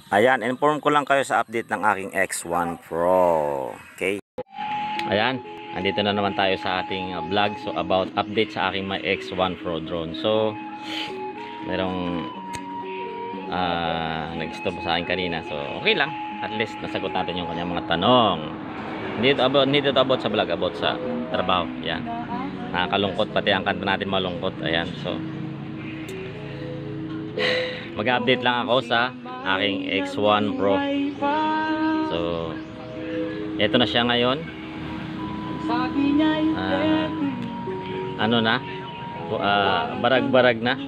Ayan, inform ko lang kayo sa update ng aking X1 Pro. Okay? Ayan, andito na naman tayo sa ating vlog. So, about update sa aking my X1 Pro drone. So, merong nag-stop sa akin kanina. So, okay lang. At least, nasagot natin yung kanyang mga tanong. Hindi ito about sa vlog, about sa trabaho. Ayan. Nakakalungkot, pati ang kanta natin malungkot. Ayan, so, mag-update lang ako sa aking X1 Pro. So, ito na siya ngayon. Ano na? Barag-barag na.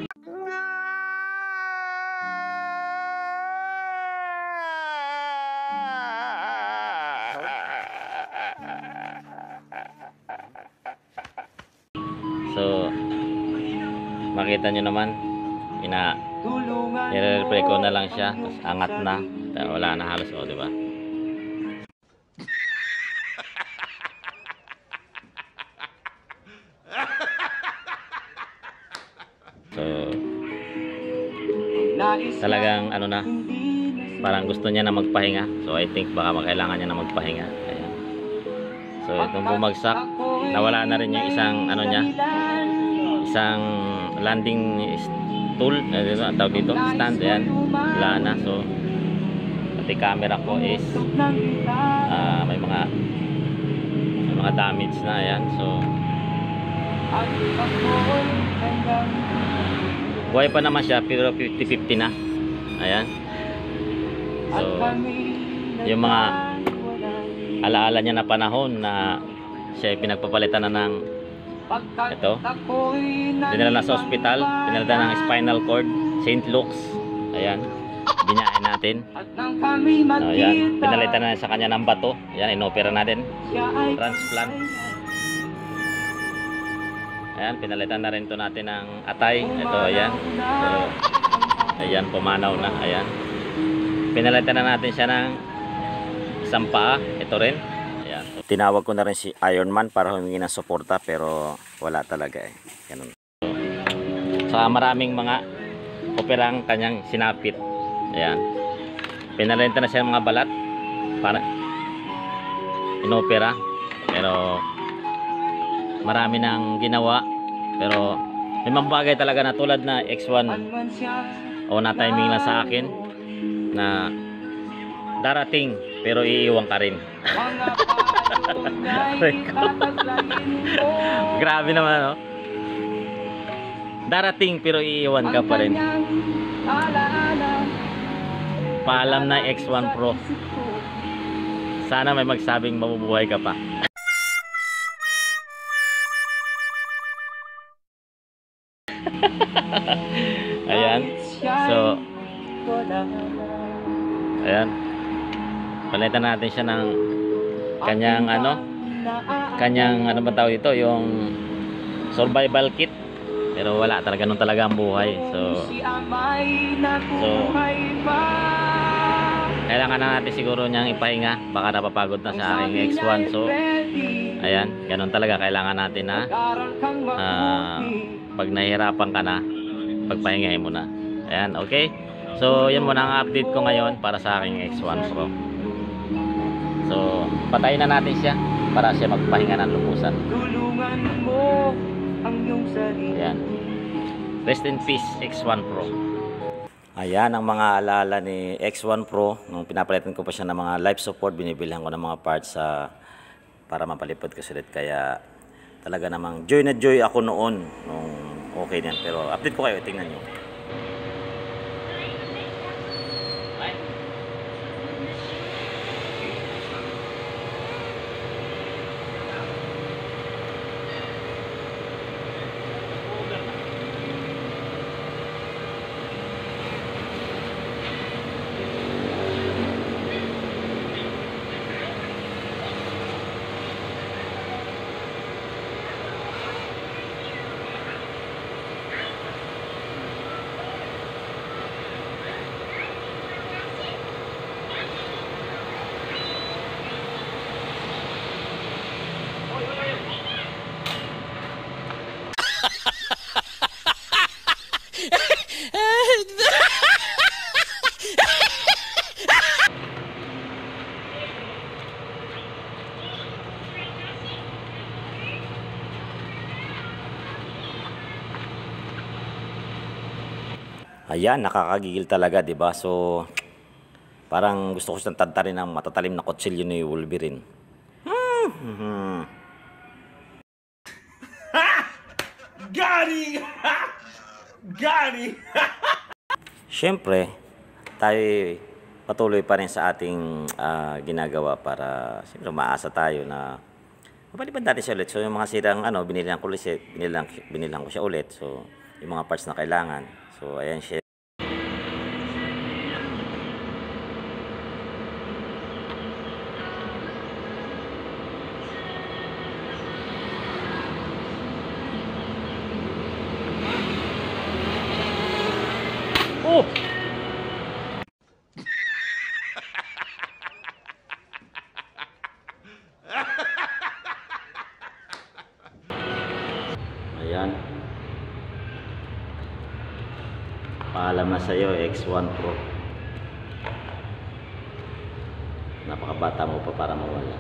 So, makita nyo naman, nire-replay ko na lang siya, tapos angat na, wala na halos, o diba? So, talagang ano na, parang gusto niya na magpahinga. So, I think baka kailangan niya na magpahinga. Ayan. So, itong bumagsak, nawala na rin yung isang ano niya, isang landing tool, ang tawag dito, stand. Ayan, wala na. So, pati camera ko is may mga damage na. Ayan, so buhay pa naman siya pero 50-50 na. Ayan, so yung mga alaala niya na panahon na siya ay pinagpapalitan na ng ito, dinala na sa ospital, pinalitan ng spinal cord, St. Luke's. Ayan, binayain natin. So, ayan, pinalitan na sa kanya ng bato. Ayan, inopera natin, transplant. Ayan, pinalitan na rin ito natin ng atay. Ito, ayan. So, ayan, pumanaw na. Ayan, pinalitan na natin siya ng isang paa. Ito rin. Ayan. So, tinawag ko na rin si Ironman para humingi ng suporta pero wala talaga eh. Ganun. So, maraming mga operang kanyang sinapit. Ayan. Pinalitan na siya ng mga balat para inopera. Pero marami nang ginawa, pero may mga bagay talaga na tulad na X1 o na timing lang sa akin na darating pero iiwan ka rin. Grabe naman, no? Darating pero iiwan ka pa rin. Paalam na X1 Pro. Sana may magsabing mabubuhay ka pa. Ayan. So, ayan, palitan natin siya ng kanyang ba tawag dito, yung survival kit, pero wala talaga, ganun talaga ang buhay. So kailangan na natin siguro niyang ipahinga, baka napapagod na sa aking X1. So ayan, ganun talaga, kailangan natin na pag nahihirapan ka na, pagpahingahin mo na. Ayan, okay. So, yan muna ang update ko ngayon para sa aking X1 Pro. So, patayin na natin siya para siya magpahinga ng lubusan. Ayan. Rest in peace, X1 Pro. Ayan ang mga alaala ni X1 Pro. Nung pinapalitan ko pa siya ng mga life support, binibilhan ko ng mga parts para mapalipad ko ulit. Kaya talaga namang joy na joy ako noon nung okay na yan. Pero update ko kayo, tingnan nyo. Ayan, nakakagigil talaga, 'di ba? So, parang gusto ko siyang tadtarin ng matatalim na kutsilyo ni Wolverine. Gani! Gani! Siyempre, tayo patuloy pa rin sa ating ginagawa para siyempre maasa tayo na mapalipad natin siya ulit. So yung mga sirang binilihan ko siya ulit. So yung mga parts na kailangan. So ayan siya. Oh! Ayan. Paalam na sa iyo, X1 Pro. Napakabata mo pa para mawala.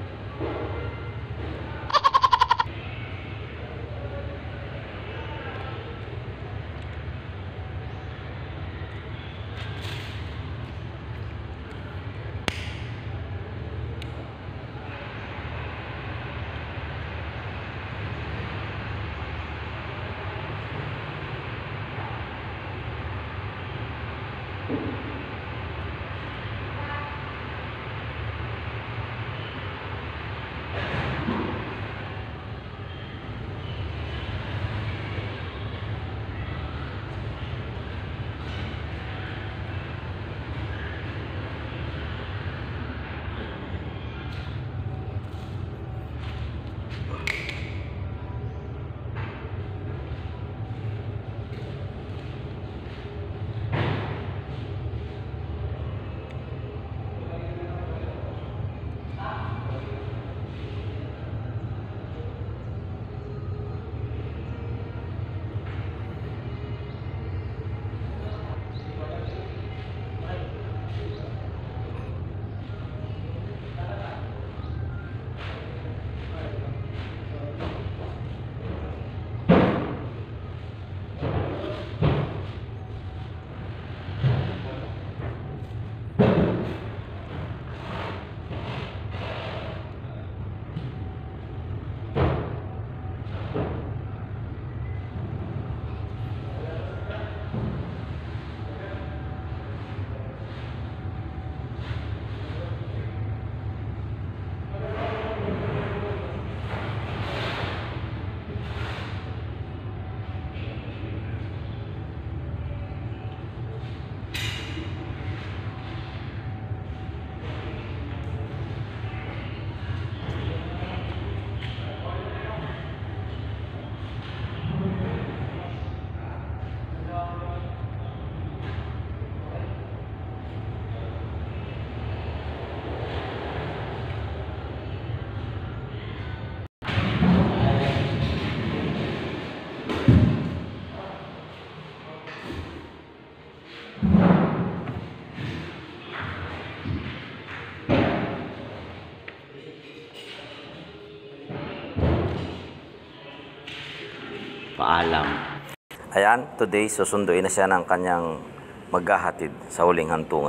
Paalam. Ayan, today susunduin na siya ng kanyang maghahatid sa huling hantungan.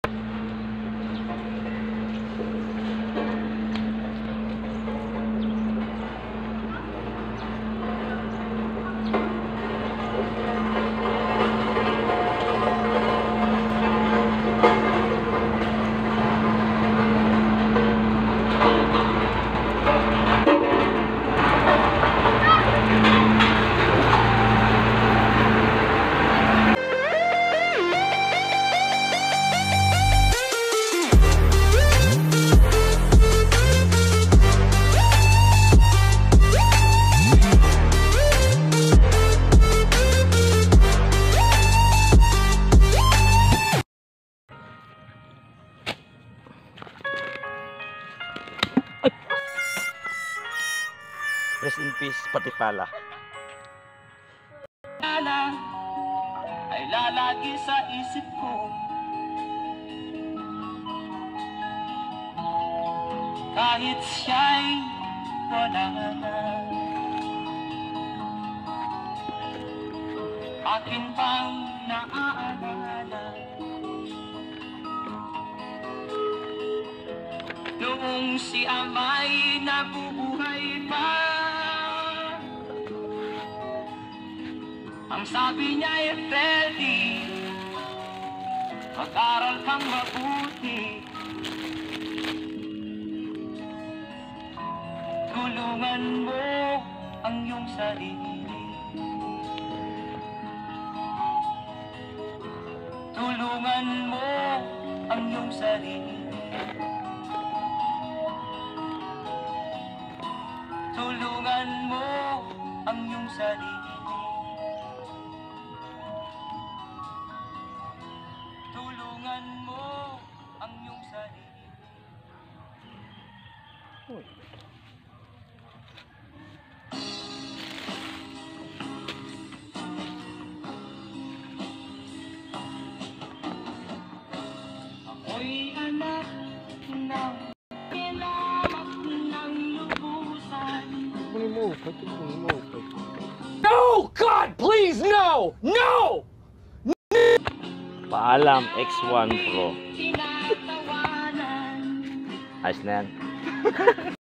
Rest in peace, Patipala. Ay lalagi sa isip ko. Kahit siya'y wala na. akin pang naaalala. Noong si ama'y nabubuhay pa, ang sabi niya ay Freddy, mag-aral kang mabuti, tulungan mo ang iyong sarili, tulungan mo ang iyong sarili, tulungan mo ang iyong sarili, tulungan mo ang iyong sarili. Ako'y anak ng kailangan ng lubusan. No! God, please, no! No! Paalam X1 Pro. Tinatawanan. Ayos na yan.